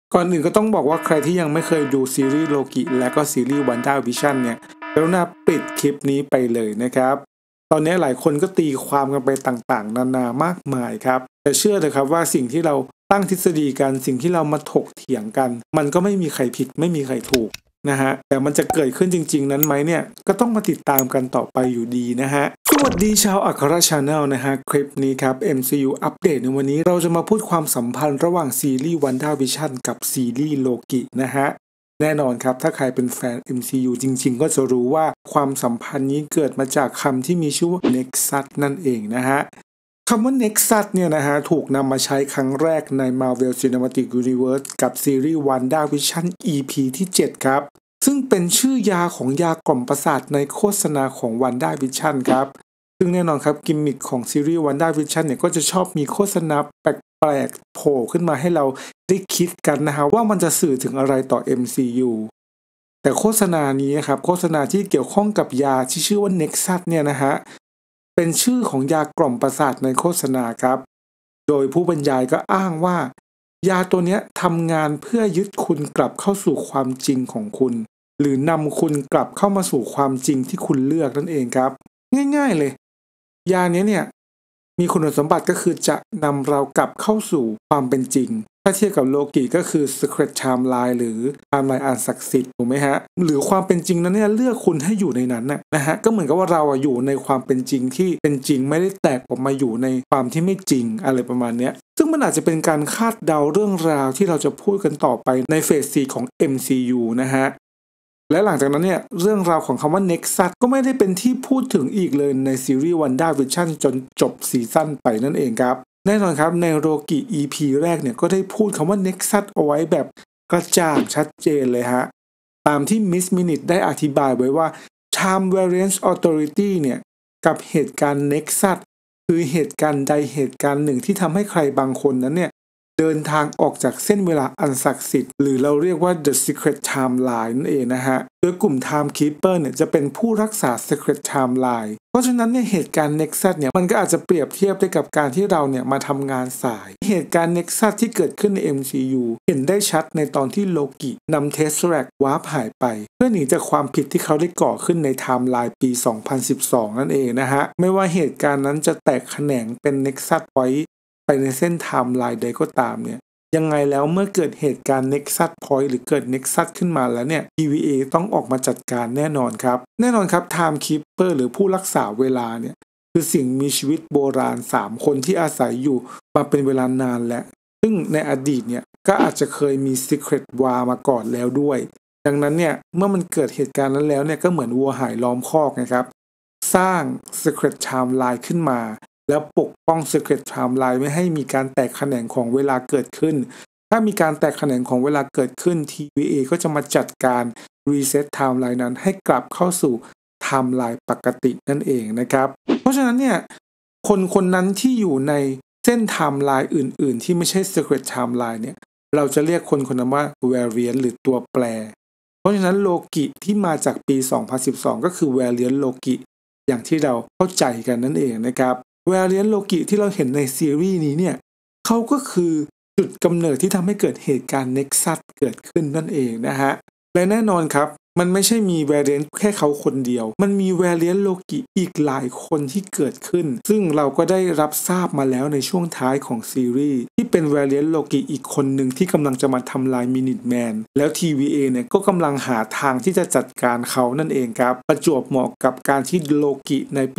ก่อนอื่นก็ต้องบอกว่าใครที่ยังไม่เคยดูซีรีส์โลกิและก็ซีรีส์วันด้าวิชั่นเนี่ยกรุณาปิดคลิปนี้ไปเลยนะครับตอนนี้หลายคนก็ตีความกันไปต่างๆนานามากมายครับแต่เชื่อเถอะครับว่าสิ่งที่เราตั้งทฤษฎีกันสิ่งที่เรามาถกเถียงกันมันก็ไม่มีใครผิดไม่มีใครถูกนะฮะแต่มันจะเกิดขึ้นจริงๆนั้นไหมเนี่ยก็ต้องมาติดตามกันต่อไปอยู่ดีนะฮะสวัสดีชาวอัครชาแนลนะฮะคลิปนี้ครับ MCU อัปเดตในวันนี้เราจะมาพูดความสัมพันธ์ระหว่างซีรีส์ WandaVision กับซีรีส์โลกินะฮะแน่นอนครับถ้าใครเป็นแฟน MCU จริงๆก็จะรู้ว่าความสัมพันธ์นี้เกิดมาจากคำที่มีชื่อว่า Nexus นั่นเองนะฮะคำว่า Nexus เนี่ยนะฮะถูกนำมาใช้ครั้งแรกใน Marvel Cinematic Universe กับซีรีส์ WandaVision EP ที่ 7 ครับซึ่งเป็นชื่อยาของยากล่อมประสาทในโฆษณาของ WandaVision ครับซึ่งแน่นอนครับกิมมิคของซีรีส์ WandaVision เนี่ยก็จะชอบมีโฆษณาแปลกๆโผล่ขึ้นมาให้เราได้คิดกันนะฮะว่ามันจะสื่อถึงอะไรต่อ MCU แต่โฆษณานี้ครับโฆษณาที่เกี่ยวข้องกับยาที่ชื่อว่า Nexus เนี่ยนะฮะเป็นชื่อของยากล่อมประสาทในโฆษณาครับโดยผู้บรรยายก็อ้างว่ายาตัวนี้ทำงานเพื่อยึดคุณกลับเข้าสู่ความจริงของคุณหรือนำคุณกลับเข้ามาสู่ความจริงที่คุณเลือกนั่นเองครับง่ายๆเลยยานี้เนี่ยมีคุณสมบัติก็คือจะนำเรากลับเข้าสู่ความเป็นจริงถ้าเทียบกับโลกิก็คือ Secret Timeline หรือ Timeline อันศักดิ์สิทธิ์ถูกไหมฮะหรือความเป็นจริงนั้นเนี่ยเลือกคุณให้อยู่ในนั้นนะฮะก็เหมือนกับว่าเราอยู่ในความเป็นจริงที่เป็นจริงไม่ได้แตกออกมาอยู่ในความที่ไม่จริงอะไรประมาณนี้ซึ่งมันอาจจะเป็นการคาดเดาเรื่องราวที่เราจะพูดกันต่อไปในเฟส 4 ของ MCU นะฮะและหลังจากนั้นเนี่ยเรื่องราวของคำว่า Nexus ก็ไม่ได้เป็นที่พูดถึงอีกเลยในซีรีส์ WandaVision จนจบซีซั่นไปนั่นเองครับแน่นอนครับในโลกิ EP แรกเนี่ยก็ได้พูดคำว่า Nexus เอาไว้แบบกระจ่างชัดเจนเลยฮะตามที่ Miss Minute ได้อธิบายไว้ว่า Time Variance Authority เนี่ยกับเหตุการณ์ Nexus คือเหตุการณ์ใดเหตุการณ์หนึ่งที่ทำให้ใครบางคนนั้นเนี่ยเดินทางออกจากเส้นเวลาอันศักดิ์สิทธิ์หรือเราเรียกว่า The Secret Timeline นั่นเองนะฮะโดยกลุ่ม Timekeeper เนี่ยจะเป็นผู้รักษา Secret Timeline เพราะฉะนั้นเนี่ยเหตุการณ์ Nexus เนี่ยมันก็อาจจะเปรียบเทียบได้กับการที่เราเนี่ยมาทำงานสายเหตุการณ์ Nexus ที่เกิดขึ้นใน MCU เห็นได้ชัดในตอนที่โลกินำ Tesseract วาร์ปหายไปเพื่อหนีจากความผิดที่เขาได้ก่อขึ้นในไทม์ไลน์ปี 2012 นั่นเองนะฮะไม่ว่าเหตุการณ์นั้นจะแตกแขนงเป็น Nexus Pointไปในเส้นไทม์ไลน์ใดก็ตามเนี่ยยังไงแล้วเมื่อเกิดเหตุการณ์ Nexus Point หรือเกิด Nexus ขึ้นมาแล้วเนี่ย TVA ต้องออกมาจัดการแน่นอนครับแน่นอนครับ Timekeeper หรือผู้รักษาเวลาเนี่ยคือสิ่งมีชีวิตโบราณ3คนที่อาศัยอยู่มาเป็นเวลานานแล้วซึ่งในอดีตเนี่ยก็อาจจะเคยมี Secret War มาก่อนแล้วด้วยดังนั้นเนี่ยเมื่อมันเกิดเหตุการณ์นั้นแล้วเนี่ยก็เหมือนวัวหายล้อมคอกนะครับสร้าง Secret Timeline ขึ้นมาแล้วปกป้อง Secret Timeline ไม่ให้มีการแตกแขนงของเวลาเกิดขึ้นถ้ามีการแตกแขนงของเวลาเกิดขึ้น TVA ก็จะมาจัดการ Reset Timeline นั้นให้กลับเข้าสู่ Timeline ปกตินั่นเองนะครับเพราะฉะนั้นเนี่ยคนนั้นที่อยู่ในเส้น Timeline อื่นๆที่ไม่ใช่ Secret Timeline เนี่ยเราจะเรียกคนนั้นว่า Variant หรือตัวแปรเพราะฉะนั้นโลกิที่มาจากปี 2012 ก็คือ Variant โลกิอย่างที่เราเข้าใจกันนั่นเองนะครับVariant โลกิที่เราเห็นในซีรีส์นี้เนี่ยเขาก็คือจุดกำเนิดที่ทำให้เกิดเหตุการณ์ Nexus เกิดขึ้นนั่นเองนะฮะและแน่นอนครับมันไม่ใช่มี Variant แค่เขาคนเดียวมันมี Variant โลกิอีกหลายคนที่เกิดขึ้นซึ่งเราก็ได้รับทราบมาแล้วในช่วงท้ายของซีรีส์ที่เป็น Variant โลกิอีกคนหนึ่งที่กำลังจะมาทำลาย Minuteman แล้ว TVA เนี่ยก็กำลังหาทางที่จะจัดการเขานั่นเองครับประจวบเหมาะกับการที่โลกิในปี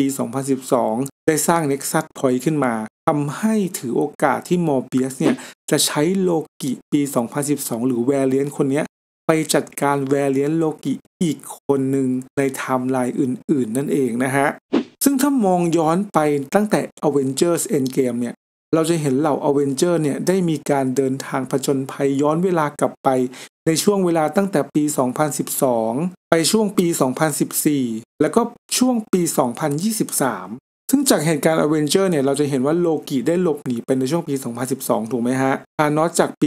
2012ได้สร้าง Nexus Point ขึ้นมาทำให้ถือโอกาสที่มอร์เบียสเนี่ยจะใช้โลกิปี 2012 หรือแวเลียนคนนี้ไปจัดการแวเลียนโลกิอีกคนหนึ่งในไทม์ไลน์อื่นๆนั่นเองนะฮะซึ่งถ้ามองย้อนไปตั้งแต่ Avengers Endgame เนี่ยเราจะเห็นเหล่า Avengers เนี่ยได้มีการเดินทางผจญภัยย้อนเวลากลับไปในช่วงเวลาตั้งแต่ปี 2012 ไปช่วงปี 2014 แล้วก็ช่วงปี 2023ซึ่งจากเหตุการณ์ Avenger เนี่ยเราจะเห็นว่าโลกิได้หลบหนีไปในช่วงปี 2012 ถูกไหมฮะธานอสจากปี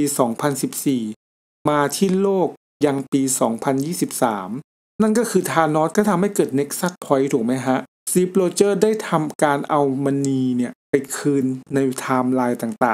2014 มาที่โลกยังปี 2023 นั่นก็คือธานอสก็ทำให้เกิด Nexus Point ถูกไหมฮะซีฟโรเจอร์ได้ทำการเอามณีเนี่ยไปคืนในไทม์ไลน์ต่าง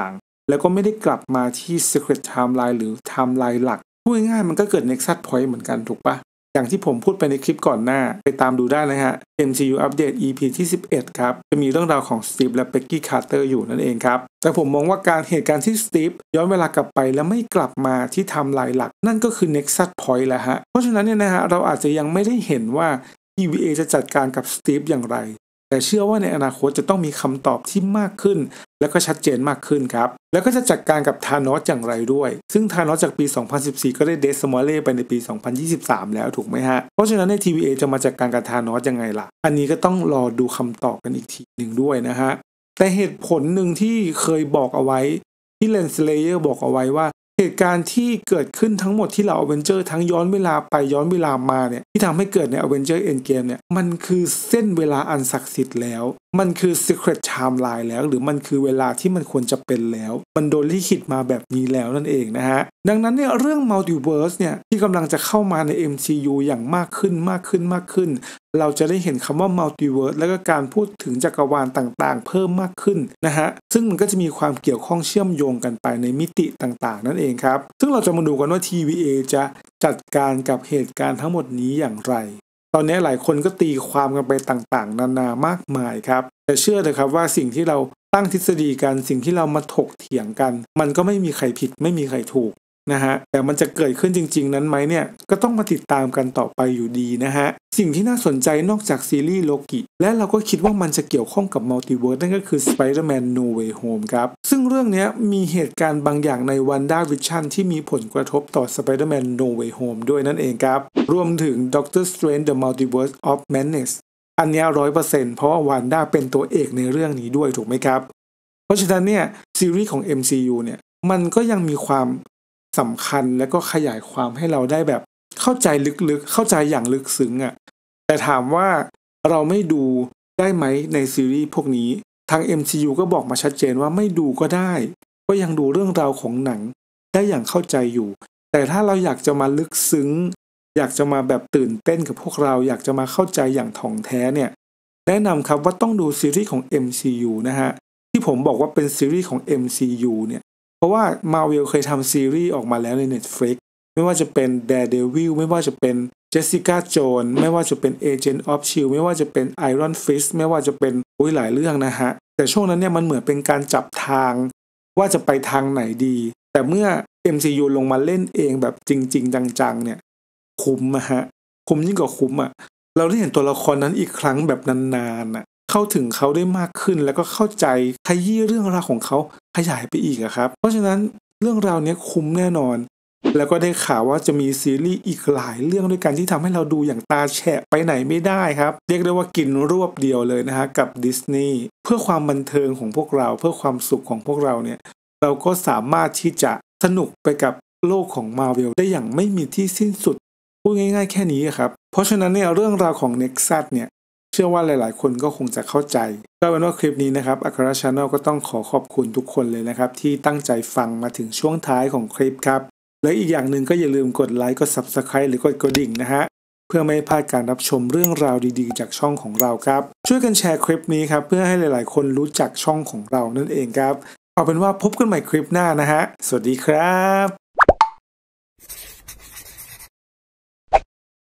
แล้วก็ไม่ได้กลับมาที่ Secret Timeline หรือ Timeline หลักพูดง่ายๆมันก็เกิด Nexus Point เหมือนกันถูกปะอย่างที่ผมพูดไปในคลิปก่อนหน้าไปตามดูได้นะฮะ MCU Update EP ที่11ครับจะมีเรื่องราวของสตีฟและเบ็กกี้คาร์เตอร์อยู่นั่นเองครับแต่ผมมองว่าเหตุการณ์ที่สตีฟย้อนเวลากลับไปแล้วไม่กลับมาที่ไทม์ไลน์หลักนั่นก็คือ Nexus Point แหละฮะเพราะฉะนั้นเนี่ยนะฮะเราอาจจะยังไม่ได้เห็นว่า TVA จะจัดการกับสตีฟอย่างไรแต่เชื่อว่าในอนาคตจะต้องมีคำตอบที่มากขึ้นและก็ชัดเจนมากขึ้นครับแล้วก็จะจัดการกับธานอสอย่างไรด้วยซึ่งธานอสจากปี 2014 ก็ได้เดสมอลเล่ไปในปี 2023 แล้วถูกไหมฮะเพราะฉะนั้นใน TVA จะมาจัดการกับธานอสยังไงล่ะอันนี้ก็ต้องรอดูคำตอบกันอีกทีหนึ่งด้วยนะฮะแต่เหตุผลหนึ่งที่เคยบอกเอาไว้ที่เลนส์เลเยอร์บอกเอาไว้ว่าเหตุการณ์ที่เกิดขึ้นทั้งหมดที่เราอเวนเจอร์ทั้งย้อนเวลาไปย้อนเวลามาเนี่ยที่ทำให้เกิดใน Avengers Endgame เนี่ยมันคือเส้นเวลาอันศักดิ์สิทธิ์แล้วมันคือ Secret Timeline แล้วหรือมันคือเวลาที่มันควรจะเป็นแล้วมันโดนลิขิตมาแบบนี้แล้วนั่นเองนะฮะดังนั้นเนี่ยเรื่อง Multiverse เนี่ยที่กำลังจะเข้ามาใน MCU อย่างมากขึ้นเราจะได้เห็นคำว่า Multiverse แล้วก็การพูดถึงจักรวาลต่างๆเพิ่มมากขึ้นนะฮะซึ่งมันก็จะมีความเกี่ยวข้องเชื่อมโยงกันไปในมิติต่างๆนั่นเองครับซึ่งเราจะมาดูกันว่า TVA จะจัดการกับเหตุการณ์ทั้งหมดนี้อย่างไรตอนนี้หลายคนก็ตีความกันไปต่างๆนานามากมายครับแต่เชื่อเลยครับว่าสิ่งที่เราตั้งทฤษฎีกันสิ่งที่เรามาถกเถียงกันมันก็ไม่มีใครผิดไม่มีใครถูกนะฮะแต่มันจะเกิดขึ้นจริงๆนั้นไหมเนี่ยก็ต้องมาติดตามกันต่อไปอยู่ดีนะฮะสิ่งที่น่าสนใจนอกจากซีรีส์โลกิและเราก็คิดว่ามันจะเกี่ยวข้องกับมัลติเวิร์สนั่นก็คือ Spider-Man No Way Home ครับซึ่งเรื่องนี้มีเหตุการณ์บางอย่างใน WandaVision ที่มีผลกระทบต่อ Spider-Man No Way Home ด้วยนั่นเองครับรวมถึง Doctor Strange The Multiverse of Madness อันนี้ 100% เพราะว่า Wanda เป็นตัวเอกในเรื่องนี้ด้วยถูกไหมครับเพราะฉะนั้นเนี่ยซีรีส์ของ MCU เนี่ยมันก็ยังมีความสำคัญและก็ขยายความให้เราได้แบบเข้าใจลึกๆเข้าใจอย่างลึกซึ้งอ่ะแต่ถามว่าเราไม่ดูได้ไหมในซีรีส์พวกนี้ทาง MCU ก็บอกมาชัดเจนว่าไม่ดูก็ได้ก็ยังดูเรื่องราวของหนังได้อย่างเข้าใจอยู่แต่ถ้าเราอยากจะมาลึกซึ้งอยากจะมาแบบตื่นเต้นกับพวกเราอยากจะมาเข้าใจอย่างถ่องแท้เนี่ยแนะนำครับว่าต้องดูซีรีส์ของ MCU นะฮะที่ผมบอกว่าเป็นซีรีส์ของ MCU เนี่ยเพราะว่า Marvel เคยทำซีรีส์ออกมาแล้วใน Netflix ไม่ว่าจะเป็น Daredevil ไม่ว่าจะเป็น Jessica Jones ไม่ว่าจะเป็น Agent of Shield ไม่ว่าจะเป็น Iron Fist ไม่ว่าจะเป็นหลายเรื่องนะฮะแต่ช่วงนั้นเนี่ยมันเหมือนเป็นการจับทางว่าจะไปทางไหนดีแต่เมื่อ MCU ลงมาเล่นเองแบบจริงๆจังๆเนี่ยคุ้มอะฮะคุ้มยิ่งกว่าคุ้มอะเราได้เห็นตัวละครนั้นอีกครั้งแบบนานๆอะเข้าถึงเขาได้มากขึ้นแล้วก็เข้าใจขยี้เรื่องราวของเขาขยายไปอีกอะครับเพราะฉะนั้นเรื่องราวนี้คุ้มแน่นอนแล้วก็ได้ข่าวว่าจะมีซีรีส์อีกหลายเรื่องด้วยกันที่ทำให้เราดูอย่างตาแฉะไปไหนไม่ได้ครับเรียกได้ว่ากินรวบเดียวเลยนะฮะกับดิสนีย์เพื่อความบันเทิงของพวกเราเพื่อความสุขของพวกเราเนี่ยเราก็สามารถที่จะสนุกไปกับโลกของ Marvel ได้อย่างไม่มีที่สิ้นสุดพูดง่ายๆแค่นี้ครับเพราะฉะนั้นเนี่ยเรื่องราวของ Nexus เนี่ยเชื่อว่าหลายๆคนก็คงจะเข้าใจก็เป็นว่าคลิปนี้นะครับอัคร Channel ก็ต้องขอบคุณทุกคนเลยนะครับที่ตั้งใจฟังมาถึงช่วงท้ายของคลิปครับและอีกอย่างหนึ่งก็อย่าลืมกดไลค์กด Subscribe หรือกดกระดิ่งนะฮะเพื่อไม่พลาดการรับชมเรื่องราวดีๆจากช่องของเราครับช่วยกันแชร์คลิปนี้ครับเพื่อให้หลายๆคนรู้จักช่องของเรานั่นเองครับเอาเป็นว่าพบกันใหม่คลิปหน้านะฮะสวัสดีครับ